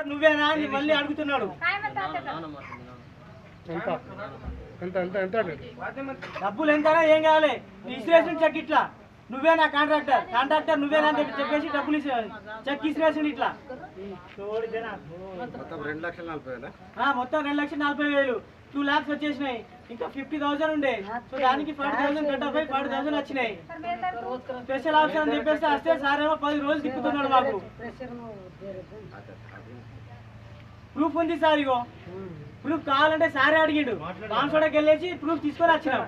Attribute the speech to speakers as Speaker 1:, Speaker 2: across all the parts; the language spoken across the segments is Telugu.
Speaker 1: నువ్వేనా అని మళ్ళీ అడుగుతున్నాడు. డబ్బులు ఎంతనా ఏం కావాలి, ఇసిరేషన్ చెక్ ఇట్లా నువ్వేనా కాంట్రాక్టర్ నువ్వేనా అని చెప్పేసి డబ్బులు చెక్ ఇసిరేషన్ ఇట్లా మొత్తం 2,40,000 2 lakhs వచ్చేసినాయి. ఇంకా 50,000 ఉండే. సో దానికి 40,000 కట్ 40,000 వచ్చినాయి. స్పెషల్ ఆప్షన్ అని చెప్పేసి వస్తే సార్ ఏమో 10 రోజులు తిప్పుతున్నాడు. మాకు ప్రూఫ్ ఉంది సార్, ఇగో ప్రూఫ్ కావాలంటే సారే అడిగిండు. బాన్సోడకి వెళ్ళేసి ప్రూఫ్ తీసుకొని వచ్చినాం.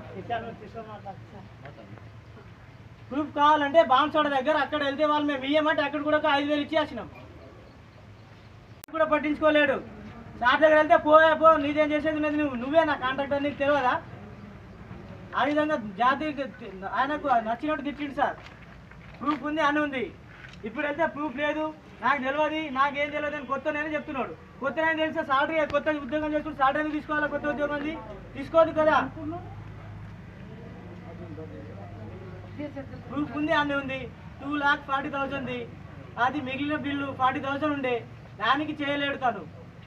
Speaker 1: ప్రూఫ్ కావాలంటే బాన్సోడ దగ్గర అక్కడ వెళ్తే వాళ్ళు మేము ఇయ్యమంటే అక్కడ కూడా 5,000 ఇచ్చి వచ్చినాం. కూడా పట్టించుకోలేడు. సార్ దగ్గర వెళ్తే పో నీదేం చేసేది లేదు, నువ్వే నా కాంట్రాక్టర్ నీకు తెలియదా? ఆ విధంగా జాతికి ఆయనకు నచ్చినట్టు తిట్టిండు సార్. ప్రూఫ్ ఉంది అని ఉంది. ఇప్పుడు వెళ్తే ప్రూఫ్ లేదు, నాకు తెలియదు, నాకేం తెలియదు అని కొత్త నేను చెప్తున్నాడు. కొత్త నేను తెలిస్తే సాలరీ కొత్త ఉద్యోగం చేసుకుంటే సాలరీ తీసుకోవాలా? కొత్త ఉద్యోగం తీసుకోవద్దు కదా. ప్రూఫ్ ఉంది అన్నీ ఉంది. 2,40,000 అది మిగిలిన బిల్లు 40,000 ఉండే, దానికి చేయలేడు తను.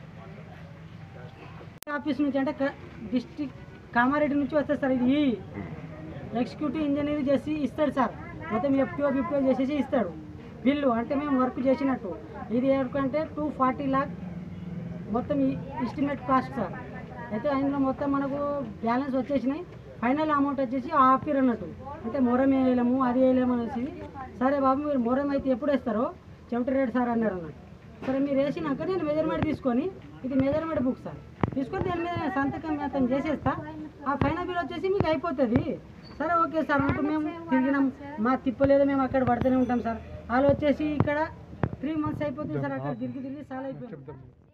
Speaker 2: ఆఫీస్ నుంచి అంటే డిస్ట్రిక్ట్ కామారెడ్డి నుంచి వస్తుంది సార్. ఇది ఎగ్జిక్యూటివ్ ఇంజనీర్ చేసి ఇస్తాడు సార్. మొత్తం FPO చేసేసి ఇస్తాడు బిల్లు, అంటే మేము వర్క్ చేసినట్టు. ఇది అంటే 240 lakh మొత్తం ఎస్టిమేట్ కాస్ట్ సార్. అయితే అందులో మొత్తం మనకు బ్యాలెన్స్ వచ్చేసినాయి. ఫైనల్ అమౌంట్ వచ్చేసి ½ year అన్నట్టు. అంటే మొరం వేయలేము అది వేయలేము అనేసి, సరే బాబు మీరు మొరం అయితే ఎప్పుడు వేస్తారో చెమట రేట్ సార్ అన్నారు అన్నట్టు. సరే మీరు వేసినాక నేను మెజర్మెంట్ తీసుకొని, ఇది మెజర్మెంట్ బుక్ సార్, తీసుకొని దాని మీద సంతకం అతను చేసేస్తా, ఆ ఫైనల్ బిల్ వచ్చేసి మీకు అయిపోతుంది. సరే ఓకే సార్ అంటూ మేము తిరిగినాం. మా తిప్పలేదు, మేము అక్కడ పడుతూనే ఉంటాం సార్. వాళ్ళు వచ్చేసి ఇక్కడ 3 months అయిపోతుంది సార్. అక్కడ తిరిగి చాలా అయిపోయింది.